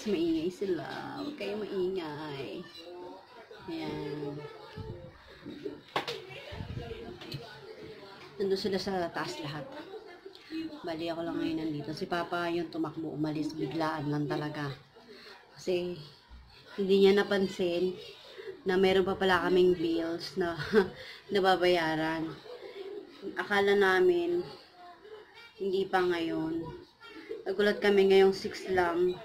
Kasi maingay sila. Huwag kayo maingay. Ayan. Nandun sila sa taas lahat. Bali ako lang ngayon nandito. Si Papa yung tumakbo, umalis. Biglaan lang talaga. Kasi hindi niya napansin na meron pa pala kaming bills na nababayaran. Akala namin hindi pa ngayon. Nagulat kami ngayong 6 lang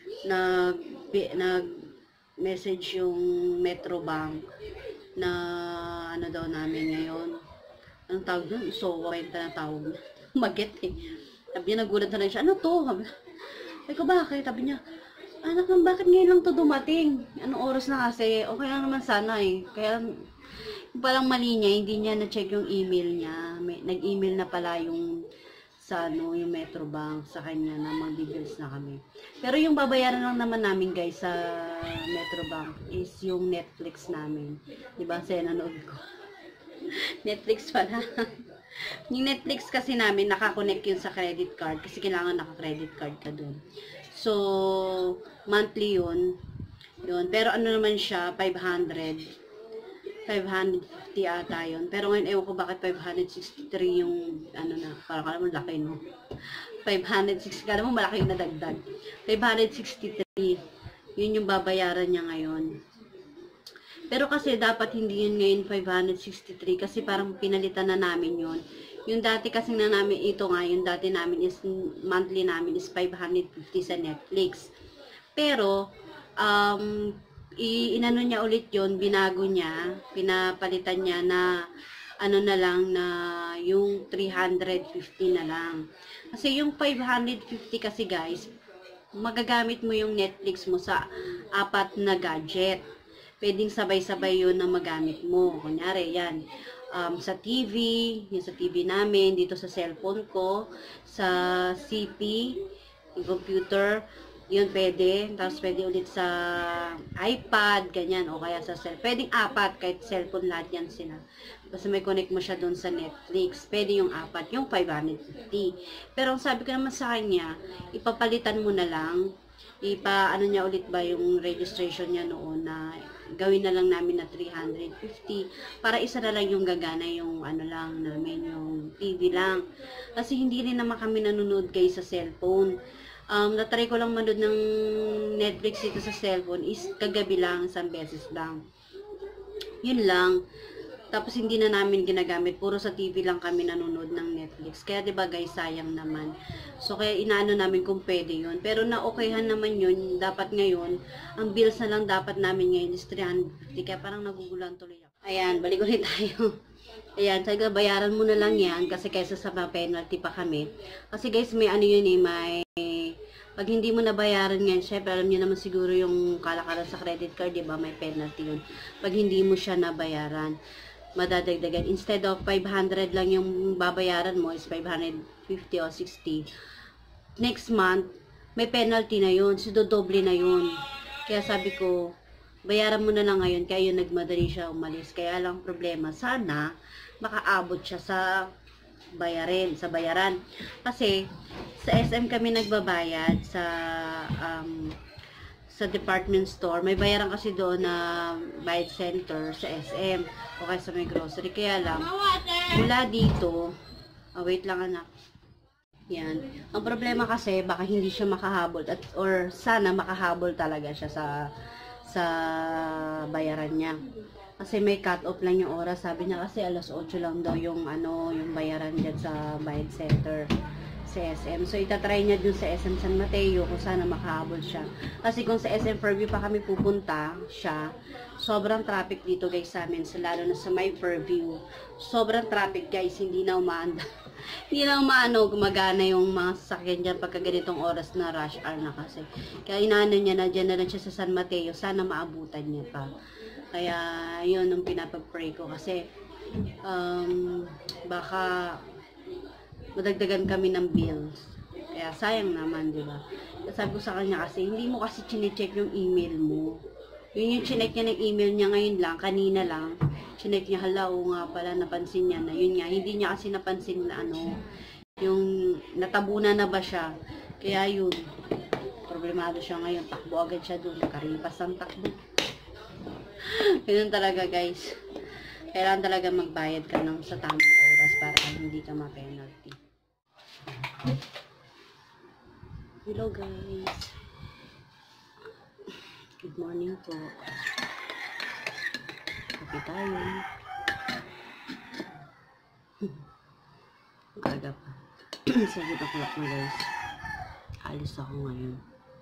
nag-message yung Metro Bank na ano daw namin ngayon. Anong tawag doon? So, kwenta na tawag. Maget eh. Sabi niya, nagulat na rin siya. Ano to? Sabi ko, bakit? Sabi niya, anak, bakit ngayon lang to dumating? Anong oras na kasi? Okay lang naman sana eh. Kaya, yung palang mali niya, hindi niya na-check yung email niya. Nag-email na pala yung sa yung Metro Bank sa kanya na mag-bills na kami. Pero yung babayaran lang naman namin guys sa Metro Bank is yung Netflix namin. Diba? Kasi nanood ko. Netflix pala. Yung Netflix kasi namin, nakakonect yun sa credit card. Kasi kailangan naka-credit card ka dun. So, monthly yun. Pero ano naman siya, 550 ata yun. Pero ngayon, ewan ko bakit 563 yung, ano na, parang alam mo, laki no. 560, kala mo malaki yung nadagdag. 563, yun yung babayaran niya ngayon. Pero kasi dapat hindi yun ngayon 563 kasi parang pinalitan na namin yun. Yung dati kasi na namin, ito nga, yung dati namin is, monthly namin is 550 sa Netflix. Pero, inano niya ulit yun, binago niya, pinapalitan niya na, ano na lang, na yung 350 na lang. Kasi yung 550 kasi guys, magagamit mo yung Netflix mo sa 4 na gadget. Pwedeng sabay-sabay yun na magamit mo. Kunyari, yan. Sa TV, yung sa TV namin, dito sa cellphone ko, sa CP, yung computer, yun pwede. Tapos pwede ulit sa iPad, ganyan, o kaya sa cellphone. Pwedeng 4, kahit cellphone, lahat yan sila. Basta may connect mo siya doon sa Netflix. Pwede yung 4, yung 550. Pero ang sabi ko naman sa kanya, ipapalitan mo na lang, ano niya ulit ba yung registration niya noon na gawin na lang namin na 350 para isa na lang yung gagana yung ano lang namin, yung TV lang. Kasi hindi rin naman kami nanonood guys sa cellphone. Natry ko lang manood ng Netflix dito sa cellphone is kagabi lang, isang beses lang. Yun lang. Tapos hindi na namin ginagamit, puro sa TV lang kami nanonood ng Netflix. Kaya 'di ba guys, sayang naman. So kaya inaano namin kung pwede 'yun. Pero na-okayhan naman 'yun. Dapat ngayon, ang bills na lang dapat namin ngayon is 350. Kaya parang nagugulan tuloy ako. Ayan, balik ulit tayo. Ayan, sabi ko, bayaran mo na lang 'yan kasi kaysa sa penalty pa kami. Kasi guys, may ano 'yun eh, may pag hindi mo nabayaran ngayon, syempre alam niyo naman siguro yung kalakalan sa credit card, 'di ba? May penalty 'yun. Pag hindi mo siya nabayaran, madadagdagan. Instead of 500 lang yung babayaran mo is 550 o 60. Next month, may penalty na yun. So, dodoble na yun. Kaya sabi ko, bayaran mo na lang ngayon. Kaya yun, nagmadali siya umalis. Kaya lang problema, sana makaabot siya sa bayaran. Kasi, sa SM kami nagbabayad sa department store, may bayaran kasi doon na bayad center sa SM o kaya sa may grocery. Kaya lang, mula dito, wait lang anak. Yan. Ang problema kasi, baka hindi siya makahabol or sana makahabol talaga siya sa bayaran niya. Kasi may cut-off lang yung oras. Sabi niya kasi alas 8 lang daw yung bayaran dyan sa bayad center sa SM. So, itatry niya dun sa SM San Mateo kung sana makahabol siya. Kasi kung sa SM Fairview pa kami pupunta siya, sobrang traffic dito guys sa amin, lalo na sa my Fairview. Sobrang traffic guys, hindi na umaanda. Hindi na gumagana yung mga sasakyan dyan pagka ganitong oras na rush hour na kasi. Kaya inaano niya na dyan na lang siya sa San Mateo, sana maabutan niya pa. Kaya, yun ang pinapag-pray ko kasi baka madagdagan kami ng bills. Kaya sayang naman, di ba? Sabi ko sa kanya kasi, hindi mo kasi chinecheck yung email mo. Yun yung chineck niya ng email niya ngayon lang, kanina lang. Chineck niya, hala, o nga pala, napansin niya na. Yun nga, hindi niya kasi napansin na yung natabunan na ba siya. Kaya yun, problemado siya ngayon. Takbo agad siya doon. Karipas ang takbo. Ganun talaga guys. Kailangan talaga magbayad ka ng sa tamang oras para hindi ka ma-penalty. Hello guys. Good morning po. Kape tayo. Aga pa. 7 o'clock na guys. Alis ako ngayon.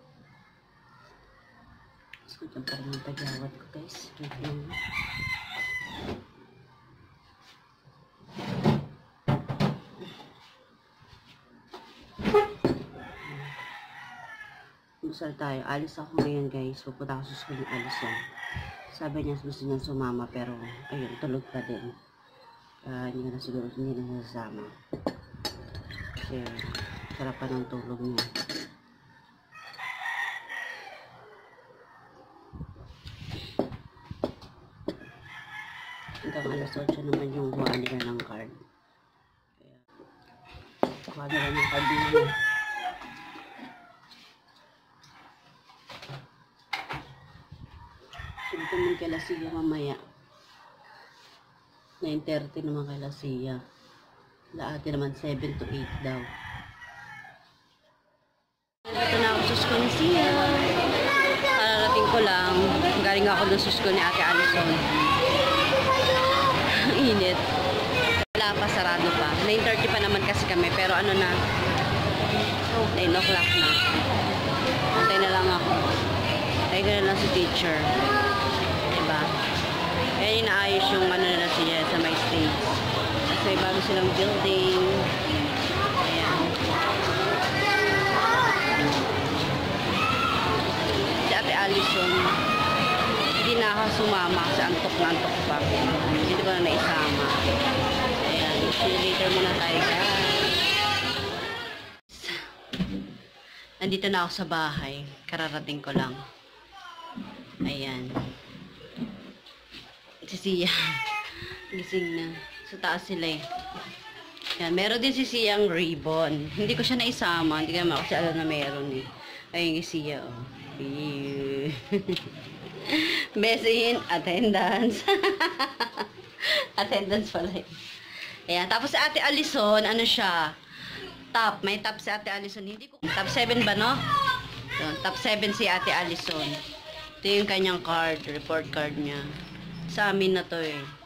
So, dyan pa rin ang tagyawat ko guys. Wait lang. Masal tayo. Alis ako ngayon guys. Pupunta ako sa school ng Alison. Sabi niya gusto niya sumama pero ayun, tulog pa din. Hindi na siguro hindi na sasama. Kasi sarap pa ng tulog niya. Hanggang alas 8 naman yung buwan nila ng card. Kaya buwan nila ng card din. Ito naman kay Lasilla mamaya. 9:30 naman kay Lasilla. Lahat naman 7 to 8 daw. Ito na ako sa school ni Sia. Kararating ko lang. Galing ako doon sa school ni Ate Alison. Init. Wala pa, sarado pa. 9:30 pa naman kasi kami. Pero ano na, 9 o'clock na. Antay na lang ako. Antay ko na lang si teacher. Diba? Kaya inaayos yung ano na siya sa my stage. Kasi bago silang building. Ayan. Si Ate Alison, hindi na ako sumama kasi antok na antok pa. Hindi ko na naisama. Ayan. See you later muna tayo guys. Nandito na ako sa bahay. Kararating ko lang. Ayan. Si Sia. Gising na. Sa taas sila eh. Yan. Meron din si Siang ribbon. Hindi ko siya naisama. Hindi ko naman kasi alam na meron eh. Ayun si Sia. Oh. Best in attendance. Attendance pala eh. Ayan. Tapos si Ate Alison, ano siya? Top. May top si Ate Alison. Hindi ko. Top 7 ba no? So, top 7 si Ate Alison. Ito yung kanyang card. Report card niya. Sa amin na to eh.